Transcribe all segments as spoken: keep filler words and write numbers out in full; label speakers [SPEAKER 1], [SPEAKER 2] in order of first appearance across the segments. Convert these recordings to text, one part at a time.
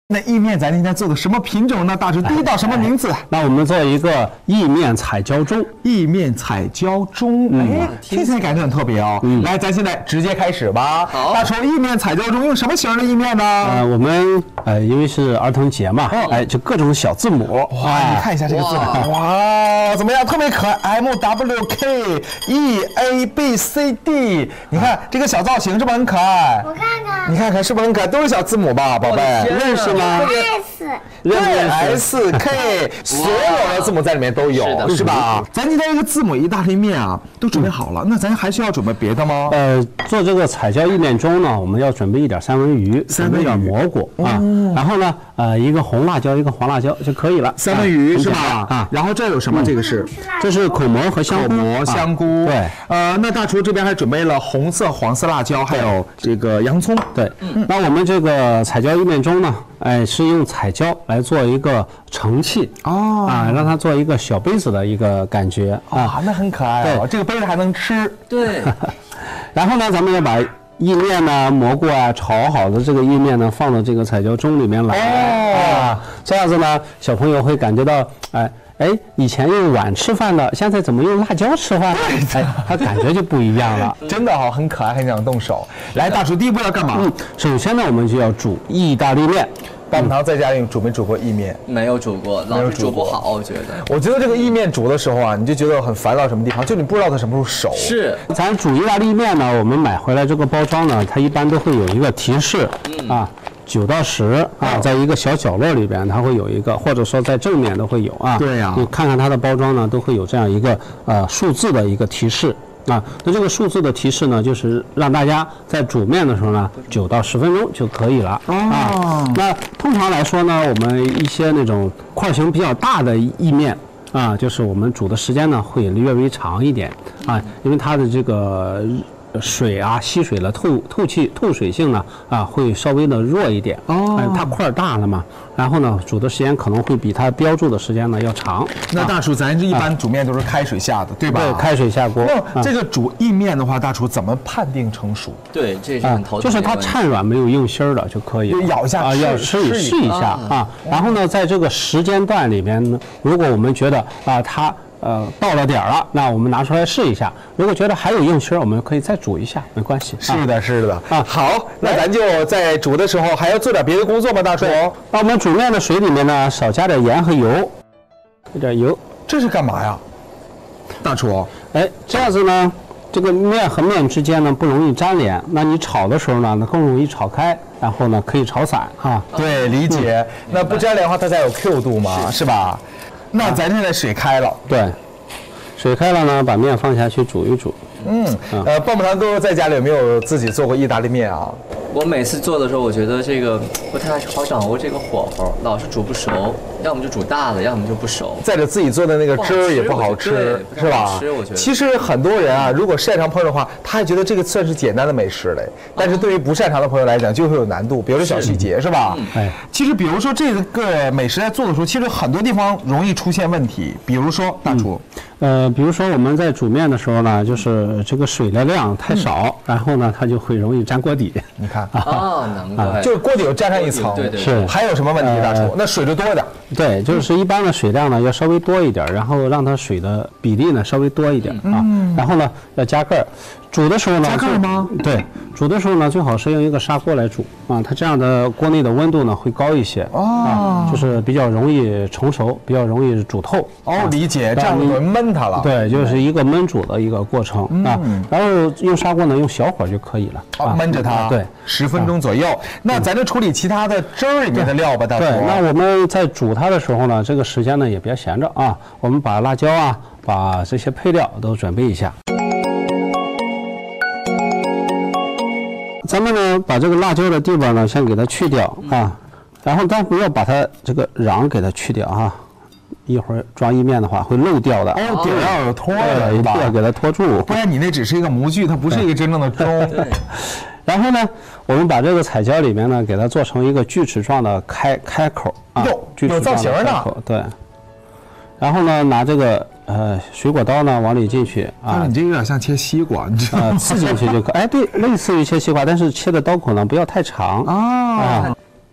[SPEAKER 1] 那意面咱今天做的什么品种呢？大厨，第一道什么名字？
[SPEAKER 2] 哎哎、那我们做一个意面彩椒盅。意
[SPEAKER 1] 面彩椒盅，哎、嗯，听起来感觉很特别哦。嗯、来，咱现在直接开始吧。好，大厨，意面彩椒盅用什么形的意面呢？
[SPEAKER 2] 呃，我们呃，因为是儿童节嘛，哦、哎，就各种小字母。
[SPEAKER 1] 哇，哎、你看一下这个字母，哇，怎么样？特别可爱 ，M W K E A B C D。你看这个小造型是不是很可爱？
[SPEAKER 3] 我看看，
[SPEAKER 1] 你看看是不是很可爱？都是小字母吧，宝贝？认识吗？
[SPEAKER 3] S，
[SPEAKER 1] 对 ，S K， 所有的字母在里面都有，是吧？咱今天这个字母意大利面啊，都准备好了，那咱还需要准备别的吗？
[SPEAKER 2] 呃，做这个彩椒意面盅呢，我们要准备一点三文鱼，准备一点蘑菇啊，然后呢，呃，一个红辣椒，一个黄辣椒就可以了。
[SPEAKER 1] 三文鱼是吧？啊，然后这有什么？这个是，
[SPEAKER 2] 这是口蘑和香菇。
[SPEAKER 1] 口蘑、香菇。对，呃，那大厨这边还准备了红色、黄色辣椒，还有这个洋葱。
[SPEAKER 2] 对，那我们这个彩椒意面盅呢？哎，是用彩椒来做一个盛器哦，啊，让它做一个小杯子的一个感觉
[SPEAKER 1] 啊，那很可爱哦。这个杯子还能吃。
[SPEAKER 4] 对。
[SPEAKER 2] 然后呢，咱们要把意面呢、蘑菇啊炒好的这个意面呢，放到这个彩椒盅里面来。哦。啊，这样子呢，小朋友会感觉到，哎。哎，以前用碗吃饭的，现在怎么用辣椒吃饭？哎，他感觉就不一样了，
[SPEAKER 1] 真的好，很可爱，很想动手。来，大厨，第一步要干嘛？嗯，
[SPEAKER 2] 首先呢，我们就要煮意大利面。
[SPEAKER 1] 棒棒糖在家里煮没煮过意面？
[SPEAKER 4] 没有煮过，老是煮不好，我觉得。
[SPEAKER 1] 我觉得这个意面煮的时候啊，你就觉得很烦恼什么地方，就你不知道它什么时候熟。
[SPEAKER 4] 是，
[SPEAKER 2] 咱煮意大利面呢，我们买回来这个包装呢，它一般都会有一个提示、嗯、啊。九到十啊，在一个小角落里边，它会有一个，或者说在正面都会有啊。
[SPEAKER 1] 对呀，
[SPEAKER 2] 你看看它的包装呢，都会有这样一个呃数字的一个提示啊。那这个数字的提示呢，就是让大家在煮面的时候呢，九到十分钟就可以了啊。那通常来说呢，我们一些那种块型比较大的意面啊，就是我们煮的时间呢会略微长一点啊，因为它的这个。水啊，吸水的透透气透水性呢，啊，会稍微的弱一点哦、呃，它块大了嘛，然后呢，煮的时间可能会比它标注的时间呢要长。
[SPEAKER 1] 那大厨，咱这一般煮面都是开水下的，对吧？
[SPEAKER 2] 对，开水下锅。
[SPEAKER 1] 那这个煮意面的话，大厨怎么判定成熟？
[SPEAKER 4] 对，这是很头疼、啊。
[SPEAKER 2] 就是它掺软没有硬芯儿的就可以了，
[SPEAKER 1] 咬一下
[SPEAKER 2] 啊，要试一试一下啊。然后呢，在这个时间段里面呢，如果我们觉得啊它。呃，到了点儿了，那我们拿出来试一下。如果觉得还有硬芯儿，我们可以再煮一下，没关系。
[SPEAKER 1] 是的，是的啊。好，那咱就在煮的时候还要做点别的工作吗，大厨？
[SPEAKER 2] 那我们煮面的水里面呢，少加点盐和油，有点油。
[SPEAKER 1] 这是干嘛呀，大厨？
[SPEAKER 2] 哎，这样子呢，这个面和面之间呢不容易粘连。那你炒的时候呢，那更容易炒开，然后呢可以炒散啊。
[SPEAKER 1] 对，理解。嗯、那不粘连的话，它才有 Q 度嘛，是, 是吧？那咱现在水开了，
[SPEAKER 2] 对，水开了呢，把面放下去煮一煮。
[SPEAKER 1] 嗯，呃，棒棒糖哥哥在家里有没有自己做过意大利面啊？
[SPEAKER 4] 我每次做的时候，我觉得这个不太好掌握这个火候，老是煮不熟，要么就煮大了，要么就不熟。
[SPEAKER 1] 再者自己做的那个汁儿也不好吃，是吧？
[SPEAKER 4] 吃我觉得。
[SPEAKER 1] 其实很多人啊，如果擅长烹饪的话，他还觉得这个算是简单的美食嘞。但是对于不擅长的朋友来讲，就会有难度，比如说小细节，是吧？哎，其实比如说这个美食在做的时候，其实很多地方容易出现问题，比如说大厨。
[SPEAKER 2] 呃，比如说我们在煮面的时候呢，就是这个水的量太少，嗯、然后呢，它就会容易粘锅底。
[SPEAKER 1] 你看
[SPEAKER 4] 啊，难怪，
[SPEAKER 1] 就是锅底有粘上一层。
[SPEAKER 4] 对对。
[SPEAKER 2] 是。
[SPEAKER 1] 还有什么问题，大厨？呃、那水就多一点。
[SPEAKER 2] 对，就是一般的水量呢要稍微多一点，然后让它水的比例呢稍微多一点啊。嗯、然后呢要加盖儿，煮的时候呢。
[SPEAKER 1] 加盖儿吗？
[SPEAKER 2] 对，煮的时候呢最好是用一个砂锅来煮啊，它这样的锅内的温度呢会高一些。哦。啊，就是比较容易成熟，比较容易煮透。
[SPEAKER 1] 哦，理解，这样子焖它了。
[SPEAKER 2] 对，就是一个焖煮的一个过程、嗯、啊。然后用砂锅呢用小火就可以了。
[SPEAKER 1] 啊，焖着它。对，十分钟左右。啊、那咱就处理其他的汁儿里面的料吧，大厨。
[SPEAKER 2] 对，那我们在煮它的时候呢，这个时间呢也别闲着啊，我们把辣椒啊，把这些配料都准备一下。咱们呢把这个辣椒的地方呢先给它去掉啊，然后但不要把它这个瓤给它去掉哈。一会儿装意面的话会漏掉的。
[SPEAKER 1] 哦，底要有托的，
[SPEAKER 2] 一定要给它托住，
[SPEAKER 1] 不然你那只是一个模具，它不是一个真正的盅。对。
[SPEAKER 2] 然后呢，我们把这个彩椒里面呢，给它做成一个锯齿状的开开口啊，
[SPEAKER 1] 有造型的。
[SPEAKER 2] 对。然后呢，拿这个呃水果刀呢往里进去啊。
[SPEAKER 1] 你这有点像切西瓜，你知道吗？
[SPEAKER 2] 刺进去就可。哎，对，类似于切西瓜，但是切的刀口呢不要太长啊。啊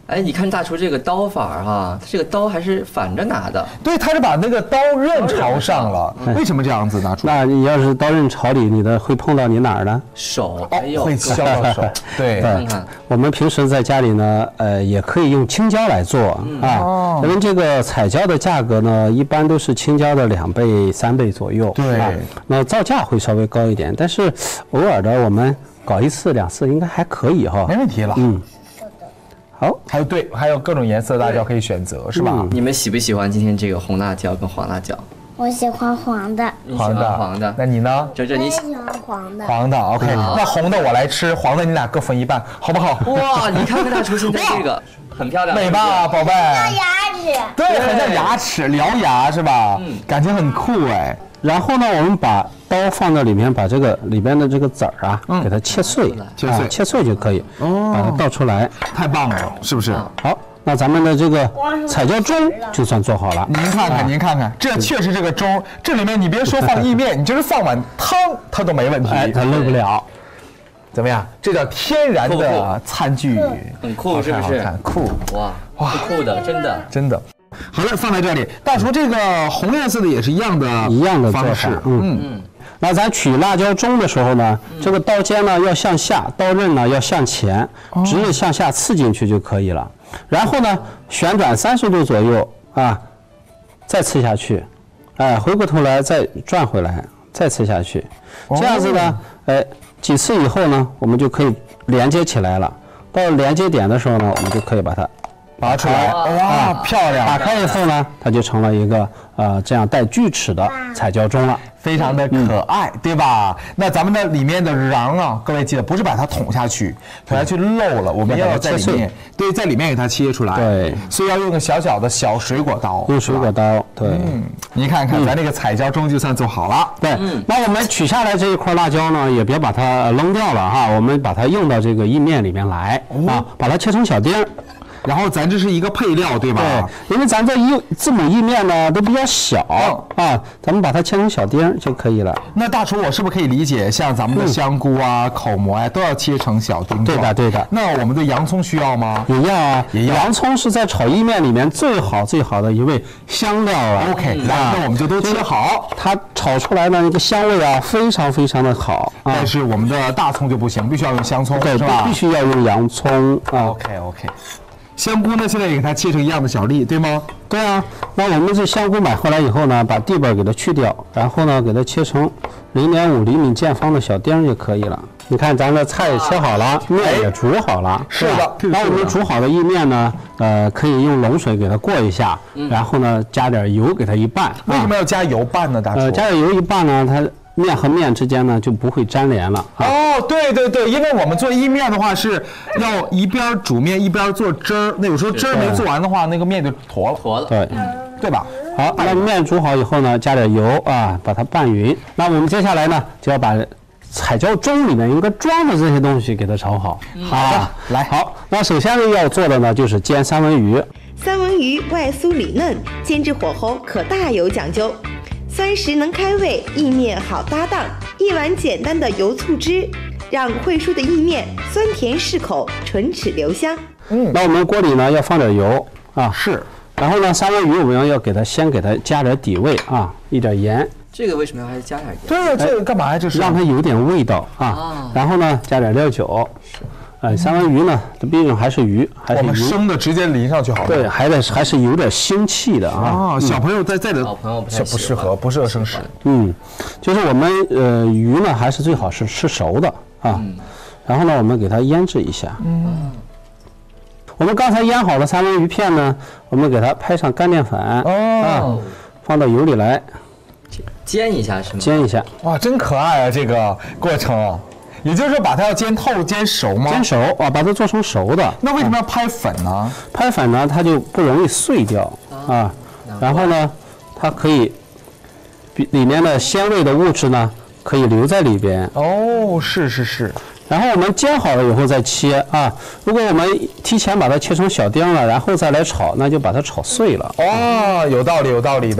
[SPEAKER 4] 哎，你看大厨这个刀法哈，他这个刀还是反着拿的。
[SPEAKER 1] 对，他是把那个刀刃朝上了。为什么这样子呢？
[SPEAKER 2] 那你要是刀刃朝里，你的会碰到你哪儿呢？
[SPEAKER 4] 手，
[SPEAKER 1] 哦，会削到手。对，
[SPEAKER 4] 看看。
[SPEAKER 2] 我们平时在家里呢，呃，也可以用青椒来做啊。因为这个彩椒的价格呢，一般都是青椒的两倍、三倍左右。
[SPEAKER 1] 对，
[SPEAKER 2] 那造价会稍微高一点，但是偶尔的我们搞一次两次应该还可以哈。
[SPEAKER 1] 没问题了。
[SPEAKER 2] 嗯。好，
[SPEAKER 1] 还有对，还有各种颜色的辣椒可以选择，是吧？
[SPEAKER 2] 嗯、
[SPEAKER 4] 你们喜不喜欢今天这个红辣椒跟黄辣椒？
[SPEAKER 3] 我喜欢黄的。
[SPEAKER 1] 黄的，
[SPEAKER 4] 黄的。
[SPEAKER 1] 那你呢？
[SPEAKER 4] 哲哲，你
[SPEAKER 3] 喜欢黄的。
[SPEAKER 1] 黄的 ，OK。那红的我来吃，黄的你俩各分一半，好不好？
[SPEAKER 4] 哇，你看看大厨现在这个很漂亮，
[SPEAKER 1] 美吧，宝贝？
[SPEAKER 3] 像牙齿。
[SPEAKER 1] 对，很像牙齿，獠牙是吧？嗯，感觉很酷哎。
[SPEAKER 2] 然后呢，我们把刀放到里面，把这个里边的这个籽儿啊，嗯、给它切碎，
[SPEAKER 1] 切碎、啊，
[SPEAKER 2] 切碎就可以。哦，把它倒出来，
[SPEAKER 1] 太棒了，是不是？
[SPEAKER 2] 好，那咱们的这个彩椒粥就算做好了。
[SPEAKER 1] 您看看，您看看，这确实这个粥，这里面你别说放意面，你就是放碗汤，它都没问题，
[SPEAKER 2] 哎，它漏不了。
[SPEAKER 1] 怎么样？这叫天然的餐具，
[SPEAKER 4] 很酷，是不是？
[SPEAKER 1] 酷，
[SPEAKER 4] 哇哇，酷的，真的，
[SPEAKER 1] 真的。好了，放在这里。大厨，这个红颜色的也是一样的，
[SPEAKER 2] 一样的
[SPEAKER 1] 方式。
[SPEAKER 2] 嗯嗯。那咱取辣椒中的时候呢，这个刀尖呢要向下，刀刃呢要向前，直着向下刺进去就可以了。然后呢，旋转三十度左右啊，再刺下去，哎，回过头来再转回来，再刺下去。这样子呢，哎，几次以后呢，我们就可以连接起来了。到连接点的时候呢，我们就可以把它
[SPEAKER 1] 拔出来，哇，漂亮！
[SPEAKER 2] 打开以后呢，它就成了一个呃这样带锯齿的彩椒盅了，
[SPEAKER 1] 非常的可爱，嗯、对吧？那咱们的里面的瓤啊，各位记得不是把它捅下去，捅下去漏了，我们要在里面，对，在里面给它切出来。
[SPEAKER 2] 对，
[SPEAKER 1] 所以要用个小小的小水果刀，
[SPEAKER 2] 用水果刀。对，
[SPEAKER 1] 嗯，您看看，咱这个彩椒盅就算做好了。
[SPEAKER 2] 对，那我们取下来这一块辣椒呢，也别把它扔掉了哈，我们把它用到这个意面里面来啊，把它切成小丁儿。
[SPEAKER 1] 然后咱这是一个配料，对吧？
[SPEAKER 2] 对，因为咱这意字母意面呢都比较小、嗯、啊，咱们把它切成小丁就可以了。
[SPEAKER 1] 那大厨，我是不是可以理解，像咱们的香菇啊、嗯、口蘑啊，都要切成小丁？
[SPEAKER 2] 对的，对的。
[SPEAKER 1] 那我们的洋葱需要吗？
[SPEAKER 2] 也要啊，
[SPEAKER 1] 也要。
[SPEAKER 2] 洋葱是在炒意面里面最好最好的一味香料啊。
[SPEAKER 1] OK，、嗯、来，那我们就都切好，
[SPEAKER 2] 它炒出来的那个香味啊，非常非常的好。
[SPEAKER 1] 啊、但是我们的大葱就不行，必须要用香葱，
[SPEAKER 2] 对，
[SPEAKER 1] 是吧？
[SPEAKER 2] 必须要用洋葱啊。
[SPEAKER 1] OK OK。香菇呢，现在也给它切成一样的小粒，对吗？
[SPEAKER 2] 对啊，那我们这香菇买回来以后呢，把蒂本给它去掉，然后呢，给它切成零点五厘米见方的小丁就可以了。你看，咱的菜也切好了，面也煮好了。
[SPEAKER 1] 是的。
[SPEAKER 2] 那我们煮好的意面呢，呃，可以用冷水给它过一下，然后呢，加点油给它一拌。
[SPEAKER 1] 为什么要加油拌呢，大厨？
[SPEAKER 2] 呃，加点油一拌呢，它面和面之间呢就不会粘连了。
[SPEAKER 1] 哦，对对对，因为我们做意面的话是要一边煮面一边做汁儿，那有时候汁儿没做完的话，那个面就坨了，
[SPEAKER 4] 坨了，
[SPEAKER 2] 对，
[SPEAKER 1] 对吧？
[SPEAKER 2] 好，那面煮好以后呢，加点油啊，把它拌匀。那我们接下来呢，就要把彩椒盅里面应该装的这些东西给它炒好。
[SPEAKER 1] 好的，来，
[SPEAKER 2] 好，那首先要做的呢就是煎三文鱼。
[SPEAKER 5] 三文鱼外酥里嫩，煎制火候可大有讲究。酸食能开胃，意面好搭档。一碗简单的油醋汁，让会说的意面酸甜适口，唇齿留香。
[SPEAKER 2] 嗯，那我们锅里呢要放点油啊，
[SPEAKER 1] 是。然
[SPEAKER 2] 后呢，三文鱼我们要给它先给它加点底味啊，一点盐。
[SPEAKER 4] 这个为什么要还加点盐？
[SPEAKER 1] 对，这个干嘛呀？这是
[SPEAKER 2] 让它有点味道啊。啊然后呢，加点料酒。是。呃，三文鱼呢，它毕竟还是鱼，还是
[SPEAKER 1] 我们生的直接淋上去好了。
[SPEAKER 2] 对，还得还是有点腥气的啊。
[SPEAKER 1] 啊，小朋友在在的，
[SPEAKER 4] 小朋友
[SPEAKER 1] 不不适合，不适合生食。
[SPEAKER 2] 嗯，就是我们呃鱼呢，还是最好是吃熟的啊。嗯、然后呢，我们给它腌制一下。嗯。我们刚才腌好了三文鱼片呢，我们给它拍上干淀粉。哦。啊，放到油里来
[SPEAKER 4] 煎一下是吗？
[SPEAKER 2] 煎一下。
[SPEAKER 1] 哇，真可爱啊！这个过程。也就是说，把它要煎透、煎熟吗？
[SPEAKER 2] 煎熟啊，把它做成熟的。
[SPEAKER 1] 那为什么要拍粉呢？
[SPEAKER 2] 拍粉呢，它就不容易碎掉啊。然后呢，它可以里面的鲜味的物质呢，可以留在里边。
[SPEAKER 1] 哦，是是是。
[SPEAKER 2] 然后我们煎好了以后再切啊。如果我们提前把它切成小丁了，然后再来炒，那就把它炒碎了。
[SPEAKER 1] 哦，有道理，有道理的。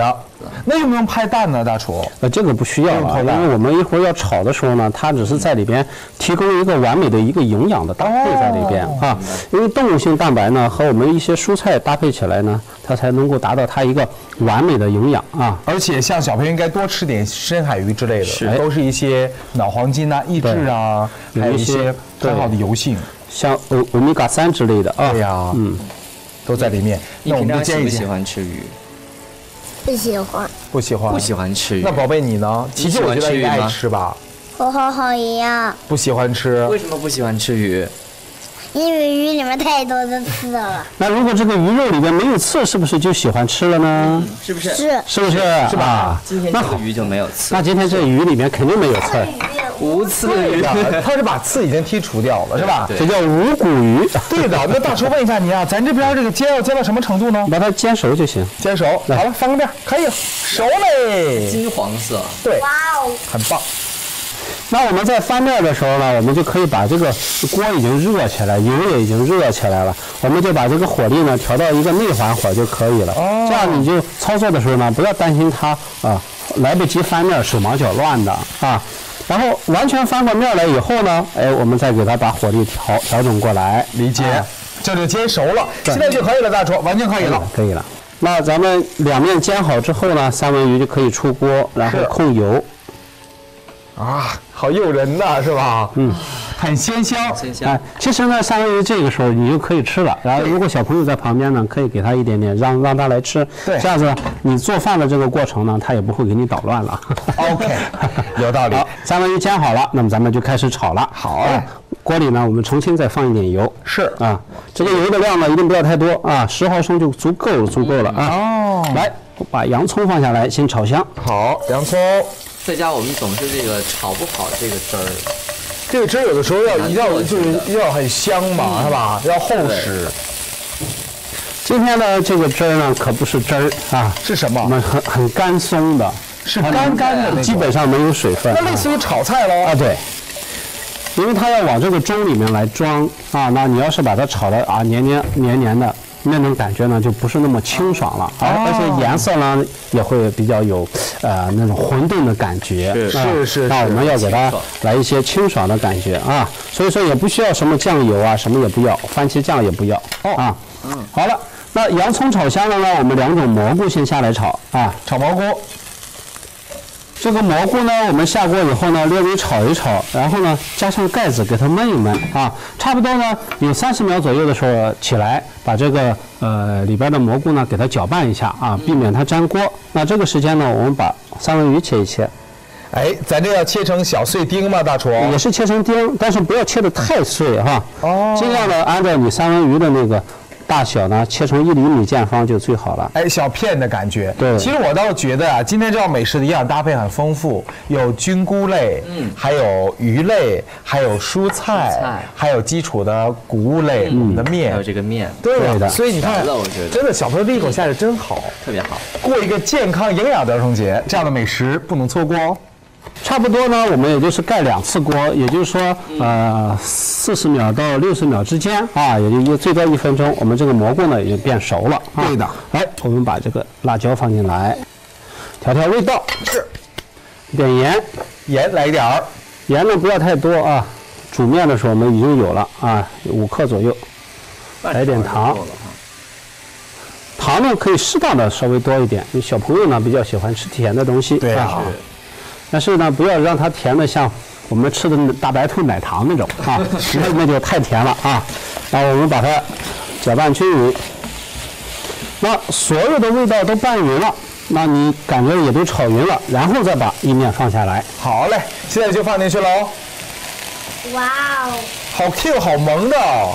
[SPEAKER 1] 那用不用拍蛋呢，大厨？
[SPEAKER 2] 呃，这个不需要了，因为我们一会儿要炒的时候呢，它只是在里边提供一个完美的一个营养的搭配在里边、哦、啊。因为动物性蛋白呢和我们一些蔬菜搭配起来呢，它才能够达到它一个完美的营养啊。
[SPEAKER 1] 而且像小朋友应该多吃点深海鱼之类的，
[SPEAKER 2] 是
[SPEAKER 1] 都是一些脑黄金啊、益智啊，还有一些很好的油性，
[SPEAKER 2] 像欧欧米伽三之类的啊。
[SPEAKER 1] 对呀，嗯，都在里面。那我们就煎一煎。
[SPEAKER 4] 喜欢吃鱼？
[SPEAKER 3] 不喜欢。
[SPEAKER 1] 不喜欢。
[SPEAKER 4] 不喜欢吃鱼。
[SPEAKER 1] 那宝贝你呢？琪琪我觉得应该爱吃吧。
[SPEAKER 3] 和好好一样。
[SPEAKER 1] 不喜欢吃。
[SPEAKER 4] 为什么不喜欢吃鱼？
[SPEAKER 3] 因为鱼里面太多的刺了。
[SPEAKER 2] 那如果这个鱼肉里边没有刺，是不是就喜欢吃了呢？
[SPEAKER 4] 嗯、是不是？
[SPEAKER 3] 是。
[SPEAKER 2] 是不是？
[SPEAKER 1] 是吧？
[SPEAKER 4] 今天这个鱼就没有刺。
[SPEAKER 2] 那今天这鱼里面肯定没有刺。
[SPEAKER 4] 无刺鱼，
[SPEAKER 1] 它是把刺已经剔除掉了，是吧？
[SPEAKER 2] 这叫无骨鱼。
[SPEAKER 1] 对的。那大厨问一下你啊，咱这边这个煎要煎到什么程度呢？
[SPEAKER 2] 把它煎熟就行。
[SPEAKER 1] 煎熟。好了，翻个面，可以，熟嘞。
[SPEAKER 4] 金黄色。
[SPEAKER 1] 对。
[SPEAKER 3] 哇哦，
[SPEAKER 1] 很棒。
[SPEAKER 2] 那我们在翻面的时候呢，我们就可以把这个锅已经热起来，油也已经热起来了，我们就把这个火力呢调到一个内环火就可以了。哦。这样你就操作的时候呢，不要担心它啊来不及翻面，手忙脚乱的啊。然后完全翻过面来以后呢，哎，我们再给它把火力调调整过来。
[SPEAKER 1] 理解。啊、这就煎熟了，现在就可以了，大厨，完全可以了，
[SPEAKER 2] 可以了。那咱们两面煎好之后呢，三文鱼就可以出锅，然后控油。
[SPEAKER 1] 啊，好诱人呐，是吧？嗯，很鲜香。
[SPEAKER 4] 鲜香。
[SPEAKER 2] 哎，其实呢，三文鱼这个时候你就可以吃了。然后，如果小朋友在旁边呢，可以给他一点点，让让他来吃。对。这样子，你做饭的这个过程呢，他也不会给你捣乱了。
[SPEAKER 1] OK， 有道理。
[SPEAKER 2] 好，三文鱼煎好了，那么咱们就开始炒了。
[SPEAKER 1] 好。啊、
[SPEAKER 2] 锅里呢，我们重新再放一点油。
[SPEAKER 1] 是。啊，
[SPEAKER 2] 这个油的量呢，一定不要太多啊，十毫升就足够了，足够了啊。
[SPEAKER 1] 哦。
[SPEAKER 2] 来，把洋葱放下来，先炒香。
[SPEAKER 1] 好，洋葱。
[SPEAKER 4] 在家我们总是这个炒不好这个汁儿，
[SPEAKER 1] 这个汁儿有的时候要一定要就是要很香嘛，是吧？要厚实。
[SPEAKER 2] 今天的这个汁儿呢，可不是汁儿啊，
[SPEAKER 1] 是什么？
[SPEAKER 2] 我们很很干松的，
[SPEAKER 1] 是干干的，
[SPEAKER 2] 基本上没有水分。
[SPEAKER 1] 那类似于炒菜喽？
[SPEAKER 2] 啊，对。因为它要往这个盅里面来装啊，那你要是把它炒的啊黏黏黏黏的。那种感觉呢，就不是那么清爽了，而、哦、而且颜色呢也会比较有，呃，那种混沌的感觉。
[SPEAKER 1] 是是、啊、是, 是。
[SPEAKER 2] 那我们要给它来一些清爽的感觉啊，所以说也不需要什么酱油啊，什么也不要，番茄酱也不要。哦啊，嗯，好了，那洋葱炒香了呢，我们两种蘑菇先下来炒啊，
[SPEAKER 1] 炒蘑菇。
[SPEAKER 2] 这个蘑菇呢，我们下锅以后呢，略微炒一炒，然后呢，加上盖子给它焖一焖啊，差不多呢有三十秒左右的时候起来，把这个呃里边的蘑菇呢给它搅拌一下啊，避免它粘锅。那这个时间呢，我们把三文鱼切一切。
[SPEAKER 1] 哎，咱这要切成小碎丁吗，大厨？
[SPEAKER 2] 也是切成丁，但是不要切得太碎哈。哦。尽量的按照你三文鱼的那个大小呢，切成一厘米见方就最好了。
[SPEAKER 1] 哎，小片的感觉。
[SPEAKER 2] 对。
[SPEAKER 1] 其实我倒觉得啊，今天这道美食的营养搭配很丰富，有菌菇类，嗯，还有鱼类，还有蔬菜，菜还有基础的谷物类，嗯，我们的面，
[SPEAKER 4] 还有这个面。
[SPEAKER 1] 对的。所以你看，
[SPEAKER 4] 我觉得
[SPEAKER 1] 真的小朋友第一口下去真好，
[SPEAKER 4] 特别好。
[SPEAKER 1] 过一个健康营养的儿童节，这样的美食不能错过哦。
[SPEAKER 2] 差不多呢，我们也就是盖两次锅，也就是说，呃，四十秒到六十秒之间啊，也就最多一分钟，我们这个蘑菇呢已经变熟了。啊、
[SPEAKER 1] 对的。
[SPEAKER 2] 来，我们把这个辣椒放进来，调调味道。
[SPEAKER 1] 是。
[SPEAKER 2] 一点盐，
[SPEAKER 1] 盐来一点儿，
[SPEAKER 2] 盐呢不要太多啊。煮面的时候我们已经有了啊，五克左右。来一点糖。糖呢可以适当的稍微多一点，因为小朋友呢比较喜欢吃甜的东西。
[SPEAKER 1] 对啊。
[SPEAKER 2] 但是呢，不要让它甜的像我们吃的大白兔奶糖那种啊，那那就太甜了啊。然后我们把它搅拌均匀，那所有的味道都拌匀了，那你感觉也都炒匀了，然后再把意面放下来。
[SPEAKER 1] 好嘞，现在就放进去喽。
[SPEAKER 3] 哇哦，
[SPEAKER 1] 好 Q 好萌的哦。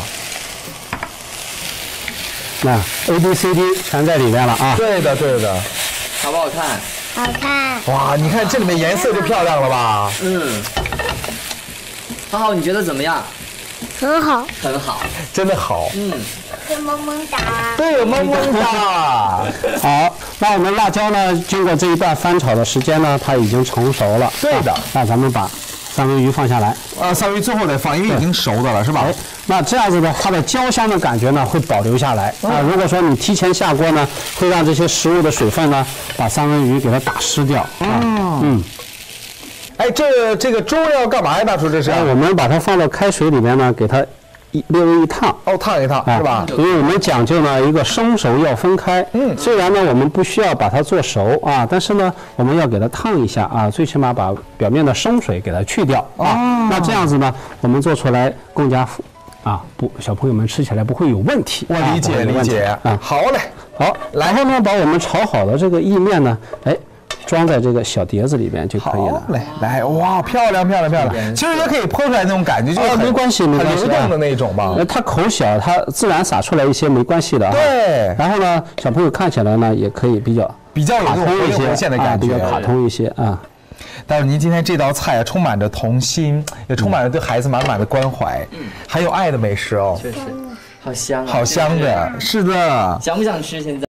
[SPEAKER 2] 那 A B C D 全在里边了啊。
[SPEAKER 1] 对的对的。
[SPEAKER 4] 好不好看？
[SPEAKER 3] 好看。
[SPEAKER 1] 哇，你看这里面颜色就漂亮了吧？
[SPEAKER 4] 嗯。浩浩，你觉得怎么样？
[SPEAKER 3] 很好。
[SPEAKER 4] 很好。
[SPEAKER 1] 真的好。
[SPEAKER 3] 嗯。是萌萌哒。
[SPEAKER 1] 对，有萌萌哒。
[SPEAKER 2] 好，那我们辣椒呢，经过这一段翻炒的时间呢，它已经成熟了。
[SPEAKER 1] 对的。
[SPEAKER 2] 那咱们把三文鱼放下来。
[SPEAKER 1] 啊，三文鱼最后再放，因为已经熟的了，是吧？
[SPEAKER 2] 哎，那这样子的，它的焦香的感觉呢会保留下来啊。如果说你提前下锅呢，会让这些食物的水分呢把三文鱼给它打湿掉啊。嗯。
[SPEAKER 1] 哎，这这个粥要干嘛呀，大厨？这是？
[SPEAKER 2] 哎，我们把它放到开水里面呢，给它一略微一烫。
[SPEAKER 1] 哦，烫一烫是吧？
[SPEAKER 2] 因为我们讲究呢一个生熟要分开。嗯。虽然呢我们不需要把它做熟啊，但是呢我们要给它烫一下啊，最起码把表面的生水给它去掉啊。那这样子呢，我们做出来更加啊不，小朋友们吃起来不会有问题。
[SPEAKER 1] 我理解理解啊。好嘞，
[SPEAKER 2] 好，然后呢把我们炒好的这个意面呢，哎。装在这个小碟子里边就可以了。
[SPEAKER 1] 来来，哇，漂亮漂亮漂亮！其实也可以泼出来那种感觉，就是
[SPEAKER 2] 没关系，没关系，
[SPEAKER 1] 流动的那种吧。
[SPEAKER 2] 它口小，它自然撒出来一些没关系的。
[SPEAKER 1] 对。
[SPEAKER 2] 然后呢，小朋友看起来呢也可以比较
[SPEAKER 1] 比较有那种活灵活现的感觉，
[SPEAKER 2] 比较卡通一些啊。
[SPEAKER 1] 但是您今天这道菜啊，充满着童心，也充满着对孩子满满的关怀，还有爱的美食哦。
[SPEAKER 4] 确实，好香啊！
[SPEAKER 1] 好香的，是的。
[SPEAKER 4] 想不想吃？现在？